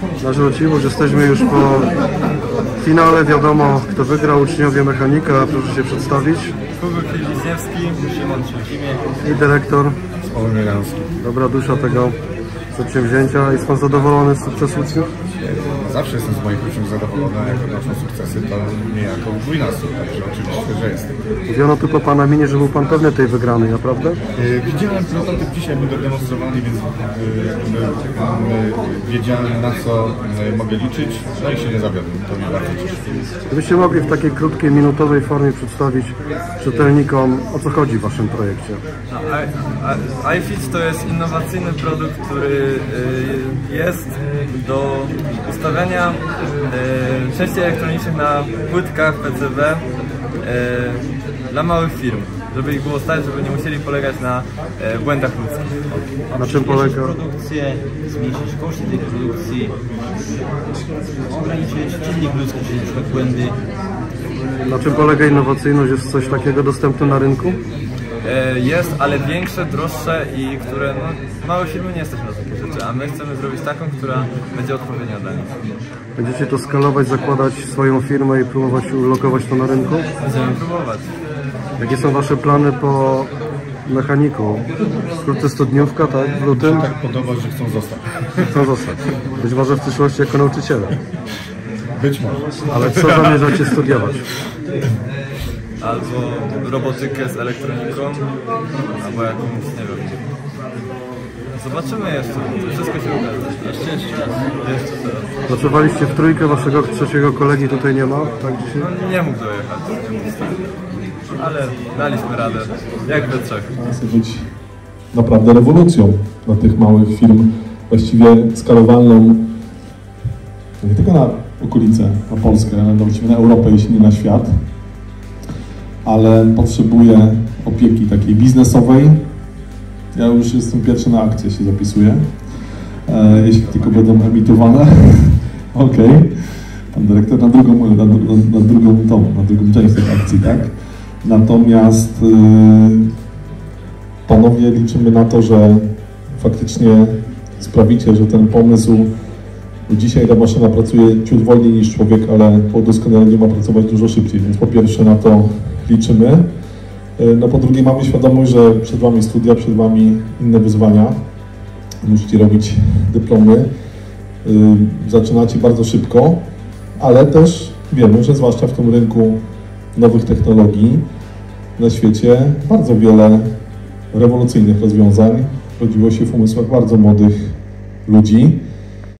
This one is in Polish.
Na Żółciwóż jesteśmy już po finale. Wiadomo, kto wygrał, uczniowie mechanika. Proszę się przedstawić. Kubek Wiśniewski, Szymon Trzecimie I dyrektor. Sławomir Janowski. Dobra dusza tego przedsięwzięcia. Jest Pan zadowolony z sukcesu uczniów? Zawsze jestem z moich uczniów zadowolony, jak odnoszą sukcesy, to niejako dwójnasób, także oczywiście, że jestem. Mówiono tu po Pana minie, że był Pan pewny tej wygranej, naprawdę? Widziałem prototyp dzisiaj, był demonstrowany, więc wiedziałem, na co mogę liczyć, no i się nie zawiodłem, to mnie bardzo cieszy. Gdybyście mogli w takiej krótkiej, minutowej formie przedstawić czytelnikom, o co chodzi w Waszym projekcie? iFit to jest innowacyjny produkt, który jest do ustawiania części elektronicznych na płytkach PCB dla małych firm, żeby ich było stać, żeby nie musieli polegać na błędach ludzkich. Na czym polega? Produkcję, zmniejszyć koszty tej produkcji, ograniczyć czynnik ludzki, czyli na przykład błędy. Na czym polega innowacyjność? Jest coś takiego dostępne na rynku? Jest, ale większe, droższe i które, małe firmy nie stać na takie rzeczy, a my chcemy zrobić taką, która będzie odpowiednia dla nich. Będziecie to skalować, zakładać swoją firmę i próbować ulokować to na rynku? Będziemy próbować. Jakie są Wasze plany po mechaniku? Wkrótce studniówka, tak? W lutym? Tak podoba, że chcą zostać. Chcą zostać. Być może w przyszłości jako nauczyciele. Być może. Ale co zamierzacie studiować? Albo robotykę z elektroniką, albo jakąś, nie wiem. Zobaczymy jeszcze, wszystko się uda. Jeszcze raz. Pracowaliście w trójkę, Waszego trzeciego kolegi tutaj nie ma, tak dzisiaj? No, nie mógł dojechać, nie mógł stać. Ale daliśmy radę, jak we trzech. Chce być naprawdę rewolucją dla tych małych firm, właściwie skalowalną nie tylko na okolice, na Polskę, ale właściwie na Europę, jeśli nie na świat, ale potrzebuje opieki takiej biznesowej. Ja już jestem pierwszy na akcję, się zapisuję, jeśli tylko będą emitowane. Okej. Pan dyrektor na drugą część tej akcji, tak? Natomiast ponownie liczymy na to, że faktycznie sprawicie, że ten pomysł, dzisiaj ta maszyna pracuje ciut wolniej niż człowiek, ale po udoskonaleniu ma pracować dużo szybciej, więc po pierwsze na to liczymy. No po drugie mamy świadomość, że przed Wami studia, przed Wami inne wyzwania. Musicie robić dyplomy. Zaczynacie bardzo szybko, ale też wiemy, że zwłaszcza w tym rynku nowych technologii na świecie bardzo wiele rewolucyjnych rozwiązań rodziło się w umysłach bardzo młodych ludzi.